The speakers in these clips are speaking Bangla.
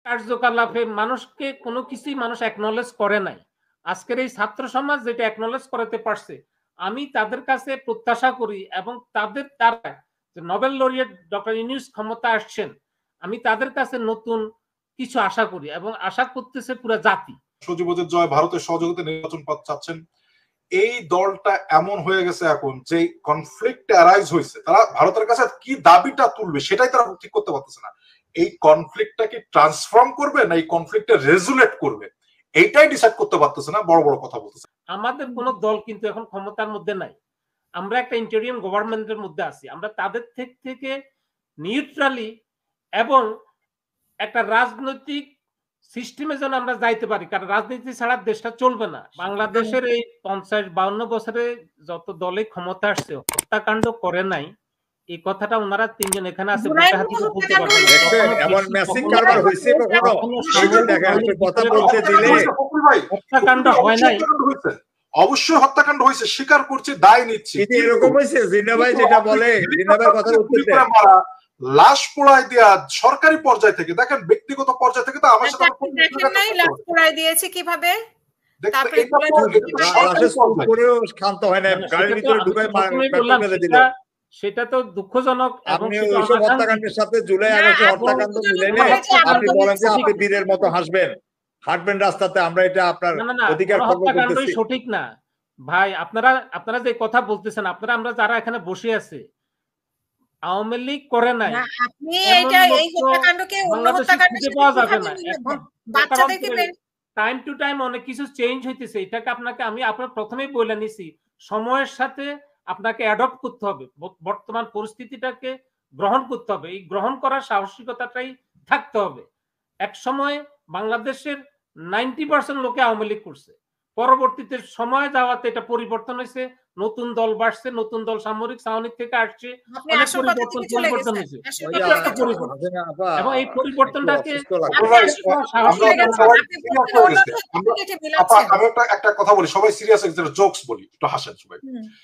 কার্যকলাপে মানুষকে কোনো কিছুই মানুষ অ্যাকনলেজ করে নাই। আজকের এই ছাত্র সমাজ যেটা অ্যাকনলেজ করাতে পারছে, আমি তাদের কাছে প্রত্যাশা করি এবং তাদের দ্বারা যে নোবেল লরিয়েট ডক্টর ইউনূস ক্ষমতা আসছেন, আমি তাদের কাছে নতুন কিছু আশা করি এবং আশা করতেছে পুরা জাতি। সজীবদের জয় ভারতের সহযোগিতা নির্বাচন চাচ্ছেন। এই দলটা এমন হয়ে গেছে এখন যে কনফ্লিক্ট অ্যারাইজ হয়েছে, তারা ভারতের কাছে কি দাবিটা তুলবে সেটাই তারা ঠিক করতে পারতেছে না। এই কনফ্লিক্টটাকে ট্রান্সফর্ম করবে না এই কনফ্লিক্টটা রেজুলেট করবে, এইটাই ডিসাইড করতে পারতেছে না, বড় বড় কথা বলতেছে। আমাদের কোনো দল কিন্তু এখন ক্ষমতার মধ্যে নাই, আমরা একটা ইন্টারিয়াম গভর্নমেন্টের মধ্যে আছি। আমরা তাদের থেকে নিউট্রালি এবং একটা রাজনৈতিক সিস্টেমে যেন আমরা যাইতে পারি, কারণ রাজনীতি ছাড়া দেশটা চলবে না। বাংলাদেশের এই 50-52 বছরে যত দলে ক্ষমতা আসছে হত্যাকাণ্ড করে নাই, এই কথাটা ওনারা তিনজন এখানে আছে বলতে পারবেন। এমন ম্যাসিভ কারবার হইছে কখনো? এই যে দেখেন কথা বলতে দিলে হত্যাকাণ্ড হয় নাই। অবশ্যই হত্যাকাণ্ড হয়েছে, স্বীকার করছে, দায় নিচ্ছে। এরকম হয়েছে জিনা ভাই যেটা বলে, জিনা ভাই কথা উত্তর দেন। লাশ পোড়ায় দেয়া সরকারি পর্যায় থেকে, দেখেন ব্যক্তিগত পর্যায় থেকে তো আমার সাথে লাশ পোড়ায় দিয়েছে কিভাবে? শান্ত হয় না, গাড়ির ভিতরে ঢুকায় সেটা তো দুঃখজনক। আপনি ওইসব হত্যাকাণ্ডের সাথে জুলাই আগস্টে হত্যাকাণ্ড মিলে নেই, আপনি বলেন যে আপনি বীরের মতো হাঁটবেন রাস্তাতে, আমরা এটা আপনার অধিকার হত্যাকাণ্ডই সঠিক না ভাই। আপনারা যে কথা বলতেছেন, আমরা যারা এখানে বসে আছে আওয়ামী লীগ করে নাই, আপনি এইটা এই হত্যাকাণ্ডকে অন্য হত্যাকাণ্ডের সাথে পাওয়া যাবে না। এখন বাচ্চাদেরকে টাইম টু টাইম অনেক কিছু চেঞ্জ হইতেছে, এটাকে আমি আপনার প্রথমেই বলে নিছি, সময়ের সাথে আপনাকে অ্যাডপ্ট করতে হবে, বর্তমান পরিস্থিতিটাকে গ্রহণ করতে হবে। এই গ্রহণ করার সাহসিকতাটাই থাকতে হবে। এক সময় বাংলাদেশের 90% লোকে আওয়ামী লীগ করছে, পরবর্তীতে সময় যাওয়াতে এটা পরিবর্তন হয়েছে, নতুন দল বাড়ছে, নতুন দল সামরিক ছাউনি থেকে আসছে, অনেক পরিবর্তন হয়েছে। এবং এই পরিবর্তনটাকে আমি একটা কথা বলি, সবাই সিরিয়াস জোকস বলি, একটু হাসেন সবাই,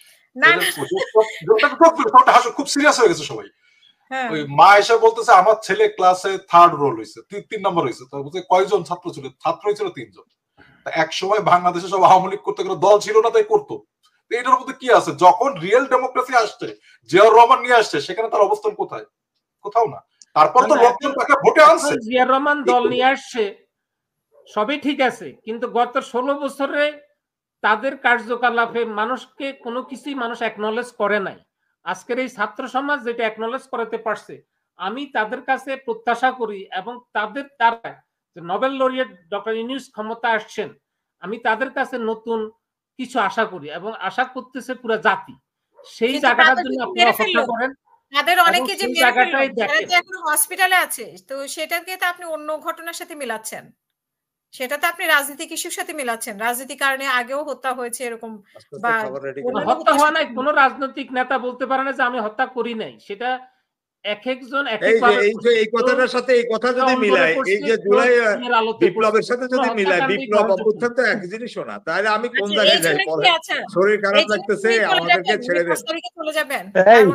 খুব সিরিয়াস হয়ে গেছে সবাই। ওই মা এসে বলতেছে আমার ছেলে ক্লাসে 3rd রোল হয়েছে, 3 নম্বর হয়েছে। তো বলছে কয়জন ছাত্র ছিল? ছাত্রই ছিল 3 জন। এক সময় বাংলাদেশে সব আওয়ামী লীগ করতে গেলে দল ছিল না, তাই করতো। এটার মধ্যে কি আছে? যখন রিয়েল ডেমোক্রেসি আসছে, জিয়াউর রহমান নিয়ে আসছে, সেখানে তার অবস্থান কোথায়? কোথাও না। তারপর তো লোকজন তাকে ভোটে আনছে। জিয়াউর রহমান দল নিয়ে আসছে, সবই ঠিক আছে, কিন্তু গত 16 বছরে তাদের কার্যকলাপে মানুষকে কোনো কিছুই মানুষ অ্যাকনলেজ করে নাই। আজকের এই ছাত্র সমাজ যেটা অ্যাকনলেজ করাতে পারছে, আমি তাদের কাছে প্রত্যাশা করি এবং তাদের দ্বারা যে নোবেল লরিয়েট ডক্টর ইউনূস ক্ষমতা আসছেন, আমি তাদের কাছে নতুন কিছু আশা করি এবং আশা করতেছে পুরা জাতি। সেই জায়গাটার জন্য আপনি অপেক্ষা করেন। তাদের অনেকে যে জায়গাটাই দেখেন এখন হসপিটালে আছে, তো সেটাকে তো আপনি অন্য ঘটনার সাথে মিলাচ্ছেন, সেটা তো আপনি রাজনৈতিক ইস্যুর সাথে মিলাচ্ছেন। রাজনীতির কারণে আগেও হত্যা হয়েছে এরকম, বা হত্যা হওয়া নাই, কোন রাজনৈতিক নেতা বলতে পারে না যে আমি হত্যা করি নাই। সেটা এক একজন এই কথাটার সাথে এই কথা যদি মিলাই, এই যে জুলাই বিপ্লবের সাথে যদি মিলাই, বিপ্লব অভ্যুত্থান তো এক জিনিসও না, তাহলে আমি কোন জায়গায় যাই? শরীর খারাপ লাগতেছে, আমাদেরকে ছেড়ে দেন, চলে যাবেন।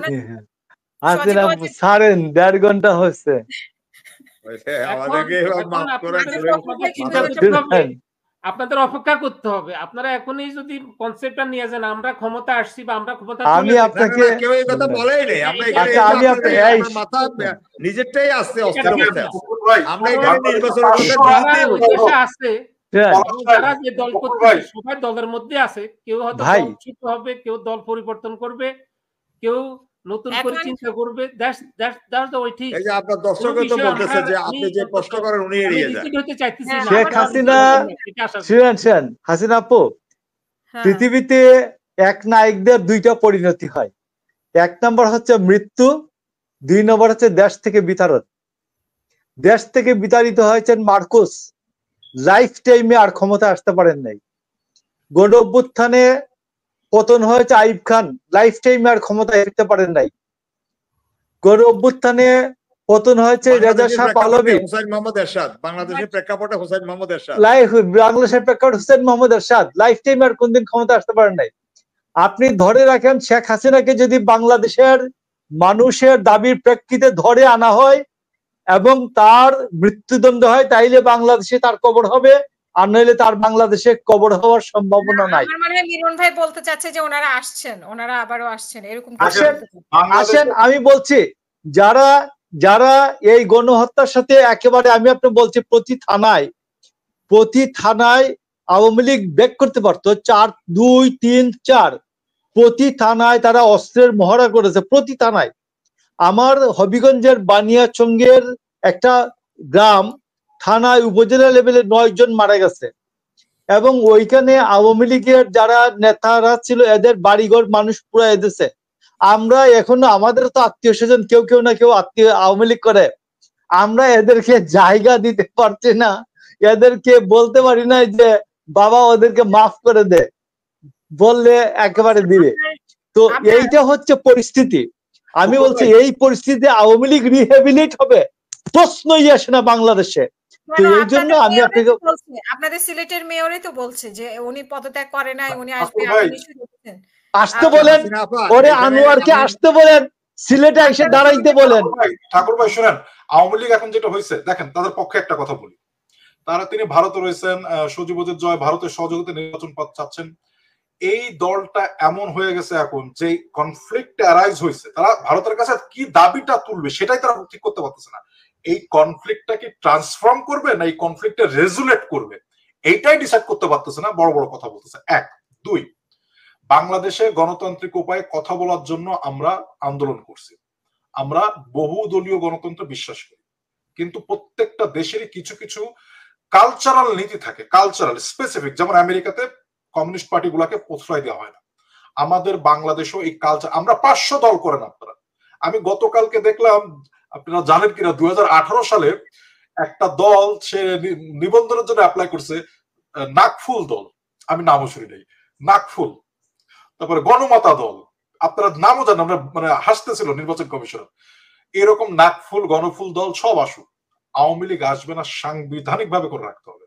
ছাড়েন, 1.5 ঘন্টা হচ্ছে। আপনাদের অপেক্ষা করতে হবে। আপনারা এখনই যদি কনসেপ্টটা নিয়ে যান আমরা ক্ষমতা আসছি বা আমরা ক্ষমতা, আমি আপনাকে কেউ এই কথা বলেই নাই। আমরা আমি আপনাকে মাথা নিজেরটাই আসছে অস্থির অবস্থা। আমরা এখানে নির্বাচনের কথা আছে, যারা যে দল করতে সবাই দলের মধ্যে আছে, কেউ হয়তো দল হবে, কেউ দল পরিবর্তন করবে, কেউ নতুন করে চিন্তা করবে। এই যে আপনার দর্শকও তো বলতেছে যে আপনি যে প্রশ্ন করেন উনি এড়িয়ে যান। শেখ হাসিনা, হাসিনা আপু, পৃথিবীতে এক নায়কদের 2টা পরিণতি হয়। 1 নম্বর হচ্ছে মৃত্যু, 2 নম্বর হচ্ছে দেশ থেকে বিতাড়ন। দেশ থেকে বিতাড়িত হয়েছেন মার্কোস, লাইফ টাইমে আর ক্ষমতা আসতে পারেন নাই। গণ অভ্যুত্থানে পতন হয়েছে আইয়ুব খান, লাইফ টাইমে আর ক্ষমতা আসতে পারেন নাই। গণ অভ্যুত্থানে পতন হয়েছে রেজা শাহ পাহলভী, হুসাইন মোহাম্মদ এরশাদ, বাংলাদেশের প্রেক্ষাপটে হুসাইন মোহাম্মদ এরশাদ, বাংলাদেশের প্রেক্ষাপটে হুসাইন মোহাম্মদ এরশাদ লাইফ টাইম আর কোনদিন ক্ষমতা আসতে পারেন নাই। আপনি ধরে রাখেন শেখ হাসিনাকে যদি বাংলাদেশের মানুষের দাবির প্রেক্ষিতে ধরে আনা হয় এবং তার মৃত্যুদণ্ড হয়, তাইলে বাংলাদেশে তার কবর হবে, আর নইলে তার বাংলাদেশে কবর হওয়ার সম্ভাবনা নাই। আমার মনে হয় মিলন ভাই বলতে চাচ্ছে যে ওনারা আসছেন, ওনারা আবারও আসছেন, এরকম আসেন। আমি বলছি যারা যারা এই গণহত্যার সাথে একেবারে, আমি আপনাকে বলছি প্রতি থানায় আওয়ামী লীগ ব্যাক করতে পারতো, 4, 2, 3, 4 প্রতি থানায় তারা অস্ত্রের মহড়া করেছে, প্রতি থানায়। আমার হবিগঞ্জের বানিয়াচঙ্গের একটা গ্রাম, থানায় উপজেলা লেভেলে 9 জন মারা গেছে, এবং ওইখানে আওয়ামী লীগের যারা নেতারা ছিল এদের বাড়িঘর মানুষ পুরাই দিয়েছে। আমরা এখনো, আমাদের তো আত্মীয় স্বজন কেউ না কেউ আওয়ামী লীগ করে, আমরা এদেরকে জায়গা দিতে পারছি না, এদেরকে বলতে পারি না যে বাবা ওদেরকে মাফ করে দে, বললে একেবারে দিবে। তো এইটা হচ্ছে পরিস্থিতি। আমি বলছি এই পরিস্থিতিতে আওয়ামী লীগ রিহ্যাবিলিট হবে প্রশ্নই আসে না বাংলাদেশে। তো এই জন্য আমি আপনাকে, আপনাদের সিলেটের মেয়রই তো বলছে যে উনি পদত্যাগ করে নাই, উনি আসবে, আসতে বলেন, ওরে আনোয়ারকে আসতে বলেন, সিলেটে এসে দাঁড়াইতে বলেন। ঠাকুর ভাই শুনেন, আওয়ামী লীগ এখন যেটা হয়েছে দেখেন, তাদের পক্ষে একটা কথা বলি, তিনি ভারতে রয়েছেন, সজীবদের জয়, ভারতের সহযোগিতা নির্বাচন চাচ্ছেন। এই দলটা এমন হয়ে গেছে এখন যে কনফ্লিক্ট অ্যারাইজ হয়েছে, তারা ভারতের কাছে কি দাবিটা তুলবে সেটাই তারা ঠিক করতে পারতেছে না। এই কনফ্লিক্টটা কি ট্রান্সফর্ম করবে না এই কনফ্লিক্টে রেজুলেট করবে, এইটাই ডিসাইড করতে পারতেছে না, বড় বড় কথা বলতেছে। 1, 2, বাংলাদেশে গণতান্ত্রিক উপায়ে কথা বলার জন্য আমরা আন্দোলন করছি, আমরা বহুদলীয় গণতন্ত্রে বিশ্বাস করি, কিন্তু প্রত্যেকটা দেশেরই কিছু কিছু কালচারাল নীতি থাকে, কালচারাল স্পেসিফিক। যেমন আমেরিকাতে কমিউনিস্ট পার্টি গুলাকে প্রশ্রয় দেওয়া হয় না, আমাদের বাংলাদেশেও এই কালচার, আমরা 500 দল করেন আপনারা। আমি গতকালকে দেখলাম, আপনারা জানেন কিনা, 2018 সালে একটা দল সে নিবন্ধনের জন্য অ্যাপ্লাই করছে, নাকফুল দল, আমি নামও শুনি নাই, নাকফুল। তারপরে গণমাতা দল, আপনারা নামও জানেন, আমরা মানে হাসতেছিল নির্বাচন কমিশনার। এরকম নাকফুল গণফুল দল সব আসুক, আওয়ামী লীগ আসবে না, সাংবিধানিক ভাবে করে রাখতে হবে।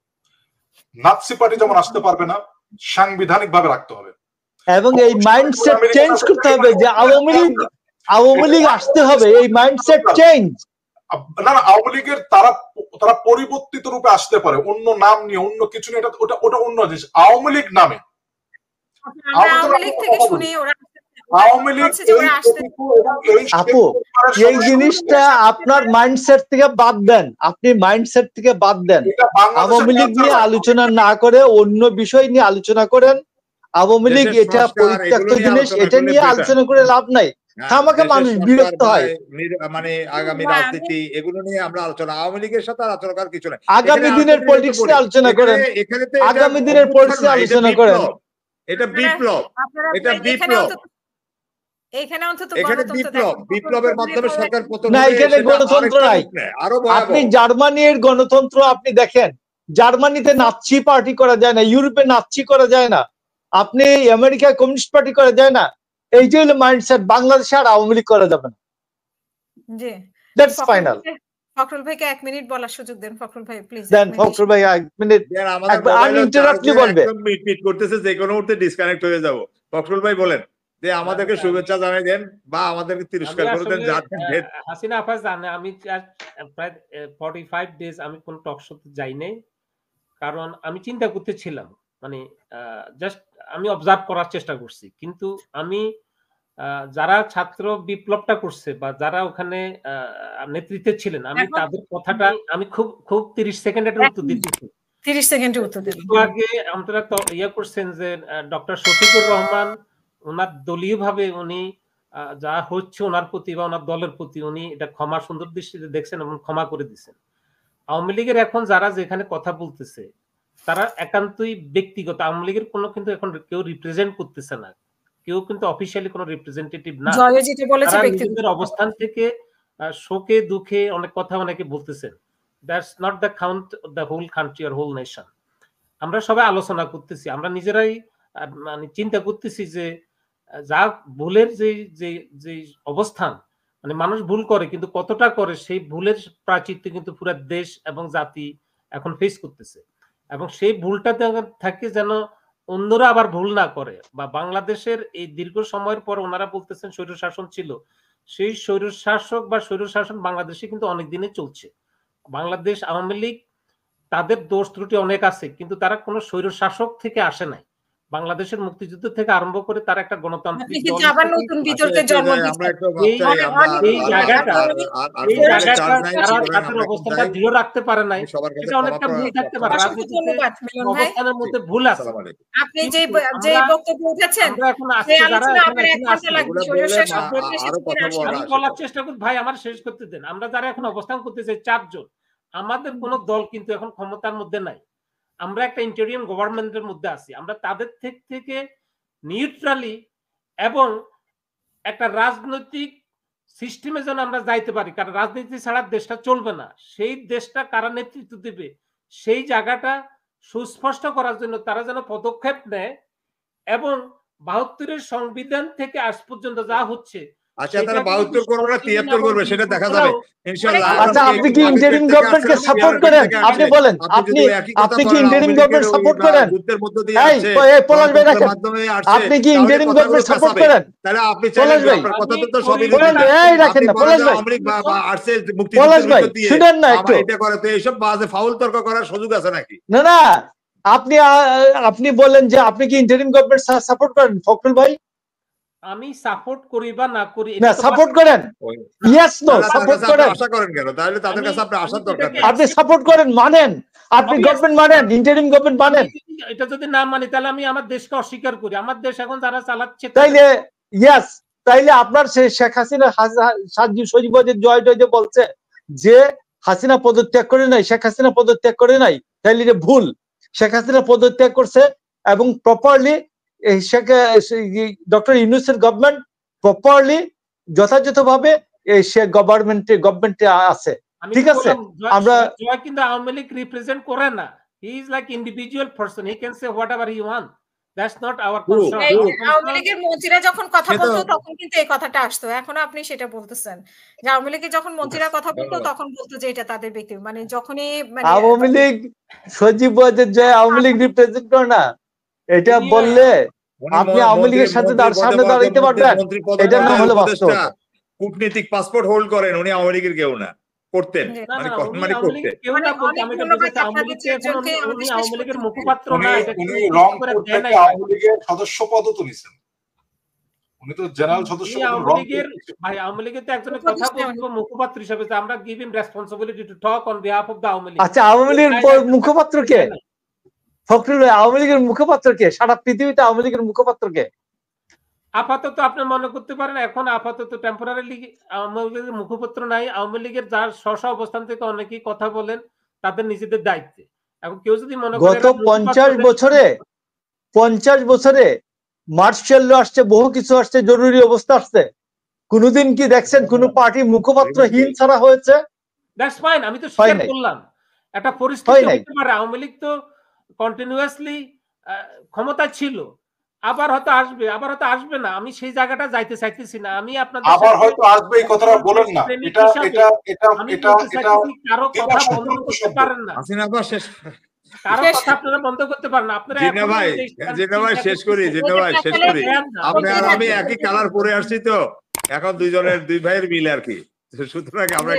নাৎসি পার্টি যেমন আসতে পারবে না, সাংবিধানিক ভাবে রাখতে হবে, এবং এই মাইন্ডসেট চেঞ্জ করতে হবে যে আওয়ামী লীগ আসতে হবে, এই মাইন্ডসেট চেঞ্জ। না, আওয়ামী লীগের তারা পরিবর্তিত রূপে আসতে পারে, অন্য নাম নিয়ে, অন্য কিছু নিয়ে, ওটা অন্য জিনিস। আওয়ামী লীগ নামে আপু, এই জিনিসটা আপনার মাইন্ডসেট থেকে বাদ দেন, আপনি মাইন্ডসেট থেকে বাদ দেন। আওয়ামী লীগ নিয়ে আলোচনা না করে অন্য বিষয় নিয়ে আলোচনা করেন। আওয়ামী লীগ এটা পরিত্যক্ত জিনিস, এটা নিয়ে আলোচনা করে লাভ নাই, আমাকে মানুষ বিরক্ত হয়। মানে আগামী রাজনীতি এগুলো নিয়ে আমরা আলোচনা, আওয়ামী লীগের সাথে আলোচনা করার কিছু নাই। আগামী দিনের পলিটিক্স নিয়ে আলোচনা করেন, আগামী দিনের পলিটিক্স নিয়ে আলোচনা করেন। এটা বিপ্লব, এটা বিপ্লব, এখানে অন্তত বিপ্লবের মাধ্যমে সরকার পতন না, এখানে গণতন্ত্র নাই। আপনি জার্মানির গণতন্ত্র আপনি দেখেন, জার্মানিতে নাৎসি পার্টি করা যায় না, ইউরোপে নাৎসি করা যায় না, আপনি আমেরিকায় কমিউনিস্ট পার্টি করা যায় না। এই যে হলো মাইন্ডসেট, বাংলাদেশে আর আওয়ামী লীগ করা যাবে না। জি, দ্যাটস ফাইনাল। ফখরুল ভাইকে 1 মিনিট বলার সুযোগ দেন। ফখরুল ভাই প্লিজ দেন, ফখরুল ভাই 1 মিনিট আনইন্টারাপ্টলি বলবে। মিট করতেছে, যে কোনো মুহূর্তে ডিসকানেক্ট হয়ে যাব। ফখরুল ভাই বলেন যে আমাদেরকে শুভেচ্ছা জানাই দেন বা আমাদেরকে তিরস্কার করে দেন। হাসিনা আফা জানে আমি প্রায় 45 ডেজ আমি কোন টক শোতে যাই নাই, কারণ আমি চিন্তা করতেছিলাম, মানে জাস্ট আমি অবজার্ভ করার চেষ্টা করছি। কিন্তু আমি যারা ছাত্র বিপ্লবটা করছে বা যারা ওখানে নেতৃত্বে ছিলেন, আমি তাদের কথাটা আমি খুব 30 সেকেন্ডের উত্তর দিতেছি। 30 সেকেন্ডের উত্তর দেন। আগে আপনারা তো ইয়া করছেন যে ডক্টর শফিকুর রহমান ওনার দলীয় ভাবে উনি যা হচ্ছে ওনার প্রতি বা ওনার দলের প্রতি উনি এটা ক্ষমা সুন্দর দৃষ্টিতে দেখছেন এবং ক্ষমা করে দিচ্ছেন। আওয়ামী লীগের এখন যারা যেখানে কথা বলতেছে তারা একান্তই ব্যক্তিগত, আওয়ামী লীগের কোনো কিন্তু এখন কেউ রিপ্রেজেন্ট করতেছে না, কেউ কিন্তু অফিসিয়ালি কোনো রিপ্রেজেন্টেটিভ না। নিজেদের অবস্থান থেকে শোকে দুঃখে অনেক কথা অনেকে বলতেছেন। That's not the count the whole country or whole nation. আমরা সবাই আলোচনা করতেছি, আমরা নিজেরাই মানে চিন্তা করতেছি যে যা ভুলের যে অবস্থান, মানে মানুষ ভুল করে কিন্তু কতটা করে, সেই ভুলের প্রাচিত্য কিন্তু পুরো দেশ এবং জাতি এখন ফেস করতেছে। এবং সেই ভুলটা থাকে যেন অন্যরা আবার ভুল না করে। বা বাংলাদেশের এই দীর্ঘ সময়ের পর ওনারা বলতেছেন স্বৈর শাসন ছিল, সেই স্বৈরশাসক বা স্বৈরশাসন বাংলাদেশে কিন্তু অনেক দিনে চলছে। বাংলাদেশ আওয়ামী লীগ তাদের দোষ ত্রুটি অনেক আছে, কিন্তু তারা কোনো স্বৈরশাসক থেকে আসে নাই। বাংলাদেশের মুক্তিযুদ্ধ থেকে আরম্ভ করে তারা একটা গণতান্ত্রিক দল। আবার নতুন বিতর্কের জন্ম দিচ্ছে। এই জায়গাটা তাদের অবস্থানটা দৃঢ় রাখতে পারে নাই, এটা অনেকটা ভুল থাকতে পারে, রাজনীতিতে অবস্থানের মধ্যে ভূল আছে। আপনি যে বক্তব্য উঠেছেন, আমি বলার চেষ্টা করি ভাই, আমার শেষ করতে দেন। আমরা যারা এখন অবস্থান করতে চাই 4 জন, আমাদের কোন দল কিন্তু এখন ক্ষমতার মধ্যে নাই, আমরা একটা ইন্টারিয়াম গভর্নমেন্টের মধ্যে আছি। আমরা তাদের থেকে নিউট্রালি এবং একটা রাজনৈতিক সিস্টেমে যেন আমরা যাইতে পারি, কারণ রাজনীতি ছাড়া দেশটা চলবে না। সেই দেশটা কারা নেতৃত্ব দেবে সেই জায়গাটা সুস্পষ্ট করার জন্য তারা যেন পদক্ষেপ নেয়, এবং 72-এর সংবিধান থেকে আজ পর্যন্ত যা হচ্ছে, আচ্ছা তারা 72 করবে না 73 করবে সেটা দেখা যাবে ইনশাআল্লাহ। আচ্ছা আপনি কি ইন্টারিম গভর্নমেন্টকে সাপোর্ট করেন? আপনি বলেন, আপনি কি ইন্টারিম গভর্নমেন্ট সাপোর্ট করেন? এই পলাশ ভাই রাখেন, আপনি কি ইন্টারিম গভর্নমেন্ট সাপোর্ট করেন? তাহলে আপনি চাইলে আপনার কথা তো সবই বলেন, এই রাখেন না পলাশ ভাই, আরছে মুক্তিযুদ্ধের বিরুদ্ধে দিয়ে শুনেন না একটু, এটা করে তো এইসব বাজে ফাউল তর্ক করার সুযোগ আছে নাকি? না না, আপনি বলেন যে আপনি কি ইন্টারিম গভর্নমেন্ট সাপোর্ট করেন ফখরুল ভাই? আমি সাপোর্ট করি বা না করি, না সাপোর্ট করেন, ইয়েস নো সাপোর্ট করেন, আশা করেন কেন? তাহলে তাদের কাছে আপনি আশার দরকার নেই। আপনি সাপোর্ট করেন, মানেন, আপনি গভর্নমেন্ট মানেন, ইন্টারিম গভর্নমেন্ট মানেন। এটা যদি না মানি তাহলে আমি আমার দেশকে অস্বীকার করি। আমার দেশ এখন যারা চালাচ্ছে, তাইলে ইয়েস, তাইলে আপনার শেখ হাসিনা সজীবদের জয় যে বলছে যে হাসিনা পদত্যাগ করে নাই, শেখ হাসিনা পদত্যাগ করে নাই, তাইলে এটা ভুল। শেখ হাসিনা পদত্যাগ করছে এবং প্রপারলি ডক্টর ইউনূসের গভর্নমেন্ট প্রপারলি যথাযথভাবে সে গভর্নমেন্টে আছে, ঠিক আছে। আমরা কিন্তু আওয়ামী লীগ রিপ্রেজেন্ট করে না, he is like individual person, he can say whatever he want, that's not our concern. Awami লীগের মন্ত্রীরা যখন কথা বলতো তখন কিন্তু এই কথাটা আসতো, এখন আপনি সেটা বলতেছেন যে আওয়ামী লীগের যখন মন্ত্রীরা কথা বলতো তখন বলতো যে এটা তাদের ব্যক্তি, মানে যখনই Awami league Sajeeb Wazed Joy Awami league represent করে না, এটা বললে আপনি আওয়ামী লীগের সাথে সামনে দাঁড়াইতে পারবেন, এটা নাম হলো বাস্তব। কূটনীতিক পাসপোর্ট হোল্ড করেন, উনি আওয়ামী লীগের কেউ না, করতেন মানে করতেন। আওয়ামী লীগের মুখপাত্র না, উনি রংপুর থেকে আওয়ামী লীগের সদস্য পদও তো নিছেন, উনি তো জেনারেল সদস্য। ভাই আওয়ামী লীগের তো একজনের কথা বলবো মুখপাত্র হিসেবে, আমরা give him responsibility to talk on behalf of the Awami league. আচ্ছা আওয়ামী লীগের মুখপাত্র কে? ফখরুল আওয়ামী লীগের মুখপাত্র কে? সারা পৃথিবীতে আওয়ামী লীগের মুখপাত্র কে? আপাতত আপনি মনে করতে পারেন এখন আপাতত টেম্পোরারি আওয়ামী লীগের মুখপাত্র নাই। আওয়ামী লীগের যার স্ব অবস্থান থেকে অনেকেই কথা বলেন তাদের নিজেদের দায়িত্বে। এখন কেউ যদি মনে করে গত 50 বছরে মার্শাল ল আসছে, বহু কিছু আসছে, জরুরি অবস্থা আসছে, কোনদিন কি দেখছেন কোন পার্টি মুখপাত্রহীন ছাড়া হয়েছে? দ্যাটস ফাইন, আমি তো স্বীকার করলাম একটা পরিস্থিতি হতে পারে। আওয়ামী লীগ তো কন্টিনিউয়াসলি ক্ষমতা ছিল, আবার হয়তো আসবে, আবার হয়তো আসবে না, আমি সেই জায়গাটা যাইতে চাইতেছি না। আমি আপনাদের আবার হয়তো আসবে এই কথাটা বলেন না, এটা কারো কথা বন্ধ করতে পারেন না, হাসিনা আবার শেষ কারো কথা আপনারা বন্ধ করতে পারেন না। আপনারা জিনা ভাই শেষ করি, আমি একই কালার পরে আসছি তো, এখন দুই ভাইয়ের মিল আর কি, সুতরাং আমরা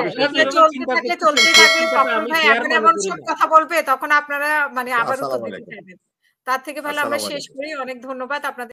কথা বলবে তখন আপনারা মানে আবার উত্তর দিতে চাইবেন, তার থেকে ভালো আমরা শেষ করি। অনেক ধন্যবাদ আপনাদের।